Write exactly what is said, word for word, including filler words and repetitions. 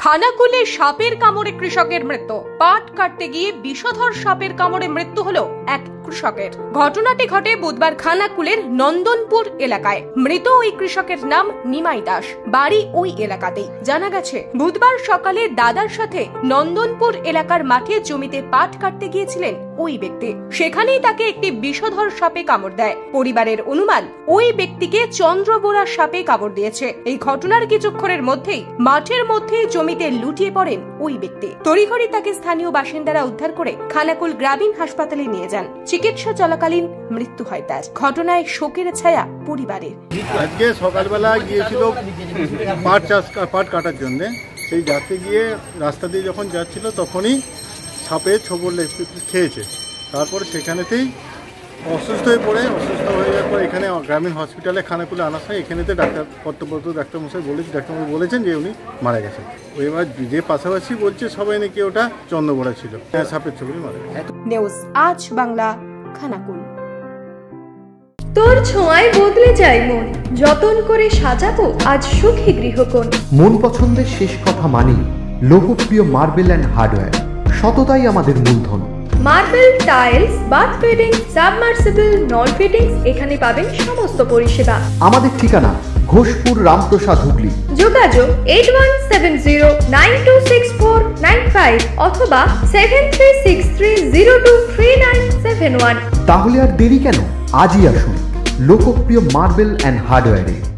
খানাকুলে সাপের কামড়ে কৃষকের মৃত্যু। পাট কাটতে গিয়ে বিষধর সাপের কামড়ে মৃত্যু হলো এক কৃষকের। ঘটনাটি ঘটে বুধবার খানাকুলের নন্দনপুর এলাকায়। মৃত ওই কৃষকের নাম নিমাই দাস, বাড়ি ওই এলাকাতেই। জানা গেছে বুধবার সকালে দাদার সাথে নন্দনপুর এলাকার মাঠে জমিতে পাট কাটতে গিয়েছিলেন ওই ব্যক্তি। সেখানেই তাকে একটি বিষধর সাপে কামড় দেয়। পরিবারের অনুমান ওই ব্যক্তিকে চন্দ্রবোরা সাপে কামড় দিয়েছে। এই ঘটনার কিছুক্ষণের মধ্যেই মাঠের মধ্যে জমিতে লুটিয়ে পড়েন ওই ব্যক্তি। তড়িঘড়ি তাকে স্থানীয় বাসিন্দারা উদ্ধার করে খানাকুল গ্রামীণ হাসপাতালে নিয়ে যান। চিকিৎসা চলাকালীন মৃত্যু হয় তার। ঘটনায় শোকের ছায়া পরিবারের। আজকে সকালবেলা গিয়েছিল পাট চাষ পাট কাটার জন্য। সেই যাতে গিয়ে রাস্তা দিয়ে যখন যাচ্ছিল তখনই সাপে ছোবল খেয়েছে। তারপর সেখানেতেই অসুস্থ হয়ে পড়ে অসুস্থ হয়ে যাওয়ার পর এখানে গ্রামীণ হসপিটালে খানাকুলে আনা হয়। এখানেতে ডাক্তার কর্তব্যরত ডাক্তারমশাই বলেছে ডাক্তারমশাই বলেছেন যে উনি মারা গেছেন। এবার যে পাশাপাশি বলছে সবাই নাকি ওটা চন্দ্রবোরা ছিল, সাপের ছোবলে মারা গেছে। নিউজ আজ বাংলা, খানাকুল। তোর ছোঁয়ায় বদলে যায় মন, যতন করে সাজাবো আজ সুখী গৃহকোণ। মন পছন্দের শেষ কথা মানি লোকপ্রিয় মার্বেল অ্যান্ড হার্ডওয়্যার, সততাই আমাদের মূলধন। Marble, tiles, bath fitting, submersible, নল ফিটিংস, এখানে পাবেন সমস্ত পরিষেবা। আমাদের ঠিকানা ঘোষপুর, রামপ্রসাদ, হুগলি। যোগাযোগ eight one seven zero nine two six four nine five অথবা seven three six three zero two three nine seven one. তাহলে আর দেরি কেন, আজই আসুন লোকপ্রিয় মার্বেল অ্যান্ড হার্ডওয়্যারে।